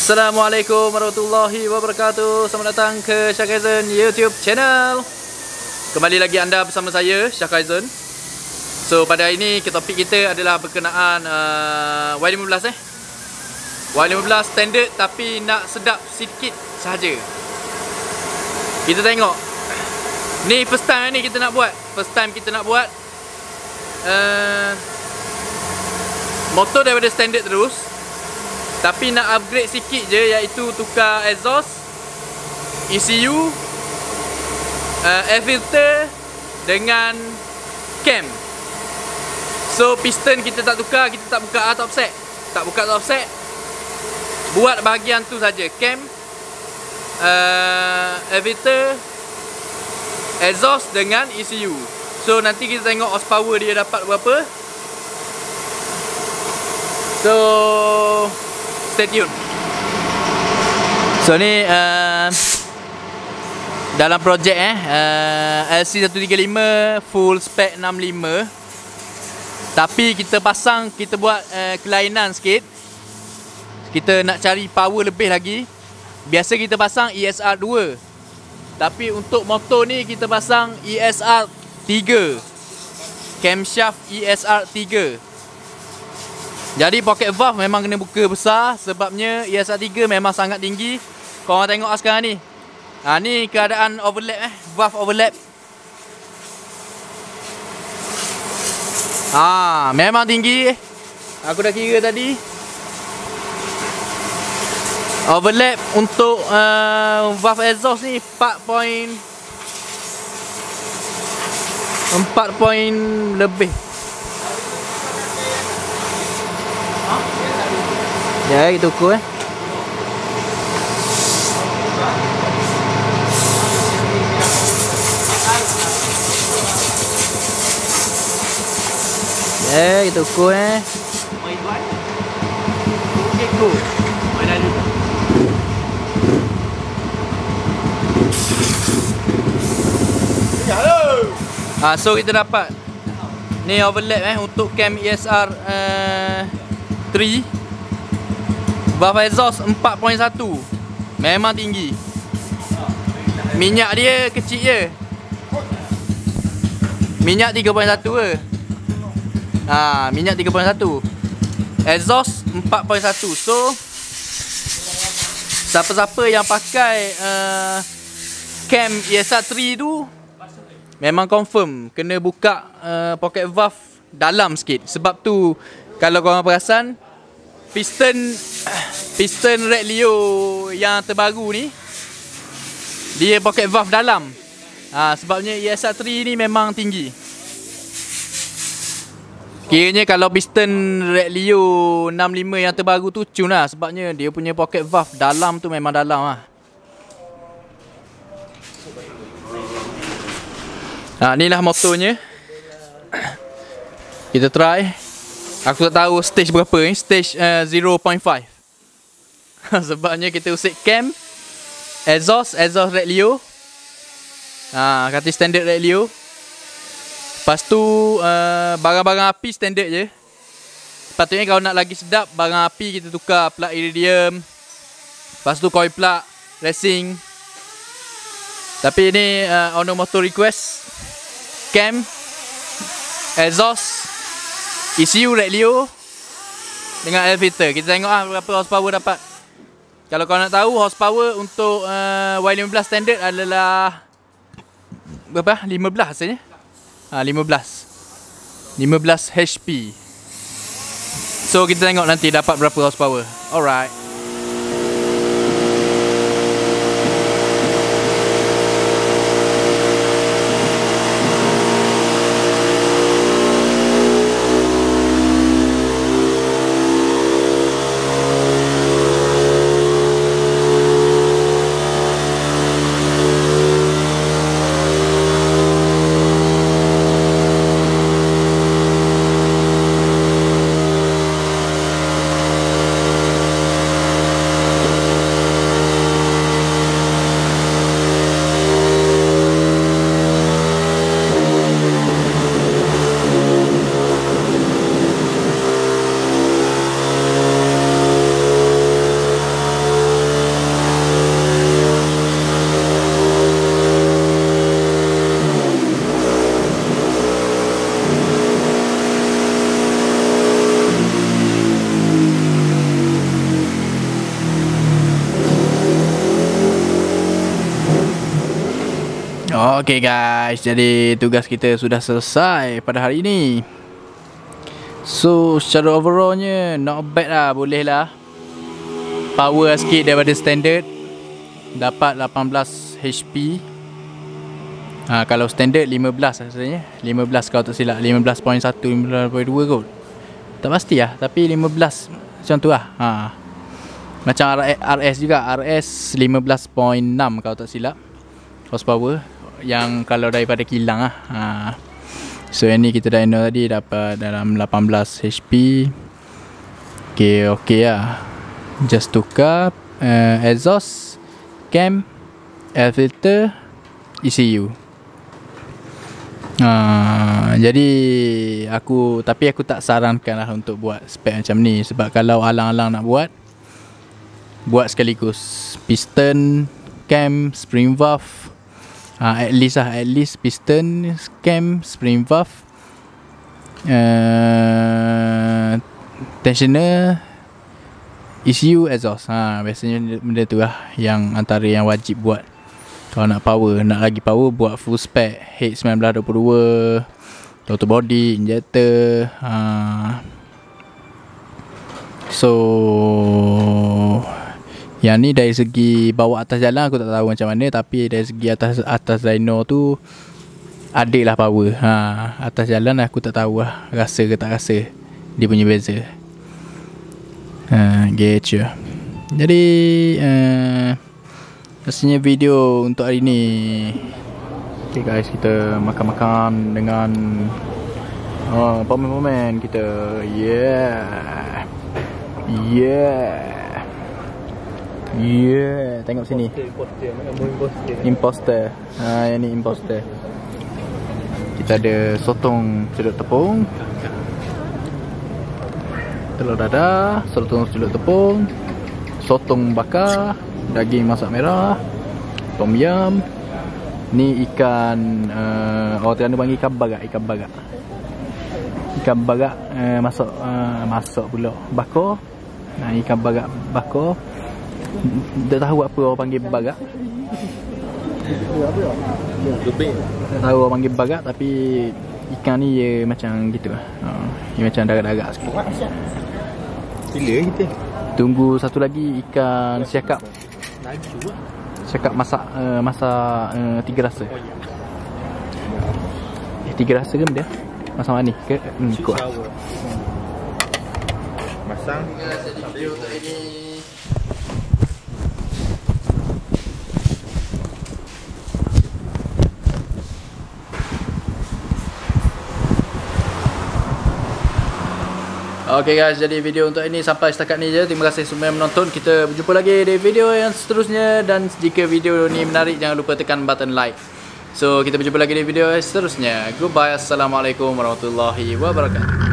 Assalamualaikum warahmatullahi wabarakatuh. Selamat datang ke Syahkaizon YouTube channel. Kembali lagi anda bersama saya, Syahkaizon. So pada hari ini topik kita adalah berkenaan Y15 Y15 standard tapi nak sedap sikit sahaja. Kita tengok. Ni first time ni kita nak buat. Motor daripada standard terus, tapi nak upgrade sikit je, iaitu tukar exhaust, ECU, air filter dengan cam. So piston kita tak tukar, kita tak buka top set. Buat bahagian tu saja, cam, air filter, exhaust dengan ECU. So nanti kita tengok horsepower dia dapat berapa. So stay tune. So ni dalam projek LC135 full spec 65, tapi kita buat kelainan sikit. Kita nak cari power lebih lagi. Biasa kita pasang ESR 2, tapi untuk motor ni kita pasang ESR 3, camshaft ESR 3. Jadi pocket valve memang kena buka besar, sebabnya ESR 3 memang sangat tinggi. Korang tengok sekarang ni. Ni keadaan overlap valve overlap. Memang tinggi. Aku dah kira tadi. Overlap untuk valve exhaust ni 4 point lebih. Ya, kita ukur kita ukur so kita dapat ni overlap untuk cam ESR 3. Valve exhaust 4.1. Memang tinggi. Minyak dia kecil je. Minyak 3.1 ke. Minyak 3.1. Exhaust 4.1. So siapa-siapa yang pakai cam ESR 3 tu memang confirm kena buka pocket valve dalam sikit. Sebab tu kalau korang perasan, piston Red Leo yang terbaru ni dia pocket valve dalam. Sebabnya ESR 3 ni memang tinggi. Kiranya kalau piston Red Leo 65 yang terbaru tu cun lah, sebabnya dia punya pocket valve dalam tu memang dalam lah. Inilah motornya. Kita try. Aku tak tahu stage berapa ni, stage 0.5. Sebabnya kita usik cam, exhaust Red Leo. Kata standard Red Leo. Lepas tu barang-barang api standard je. Sepatutnya kalau nak lagi sedap barang api, kita tukar plug iridium. Lepas tu coil plug racing. Tapi ni owner motor request cam, exhaust, ECU Red Leo dengan air filter. Kita tengok berapa horsepower dapat. Kalau kau nak tahu, horsepower untuk Y15 standard adalah berapa? 15 rasanya. 15 HP. So kita tengok nanti dapat berapa horsepower. Alright. Okay guys, jadi tugas kita sudah selesai pada hari ini. So secara overallnya not bad lah, boleh lah. Power sikit daripada standard. Dapat 18 HP. Kalau standard 15 rasanya. 15 kalau tak silap, 15.1, 15.2 kot. Tak pasti lah, tapi 15 macam tu lah. Macam RS juga, RS 15.6 kalau tak silap horsepower, yang kalau daripada kilang lah. So yang ni kita dah enter tadi, dapat dalam 18 HP. Okay lah. Just tukar exhaust, cam, air filter, ECU. Jadi aku tak sarankan lah untuk buat spek macam ni. Sebab kalau alang-alang nak buat sekaligus piston, cam, spring valve, at least piston, cam, spring valve, tensioner, ECU, exhaust. Biasanya benda tu lah yang antara yang wajib buat. Kalau nak lagi power, buat full spec H1922, throttle body, injector. So yang ni dari segi bawa atas jalan aku tak tahu macam mana, tapi dari segi atas dyno tu adalah power. Atas jalan aku tak tahu lah, rasa ke tak rasa dia punya beza. Gitu. Jadi rasanya video untuk hari ni. Okay guys, kita makan-makan dengan pemain-pemain kita. Yeah, tengok sini. Imposter. Yang ni imposter. Kita ada sotong celup tepung, telur dadah, sotong celup tepung, sotong bakar, daging masak merah, tom yum. Ni ikan, orang Terengganu panggil ikan bagak. Masak pula bakar. Ikan bagak bakar. Tak tahu apa orang panggil bagak. Tak tahu orang panggil bagak, tapi ikan ni dia macam gitu lah. Dia macam darat-darat sikit. Bila kita tunggu satu lagi ikan siakap. Siakap masak tiga rasa. Tiga rasa ke benda? Masak manis ke? Ikut lah. Masang. Video untuk ini. Okay guys, jadi video untuk ini sampai setakat ni je. Terima kasih semua yang menonton. Kita berjumpa lagi di video yang seterusnya. Dan jika video ni menarik, jangan lupa tekan button like. So kita berjumpa lagi di video seterusnya. Goodbye. Assalamualaikum warahmatullahi wabarakatuh.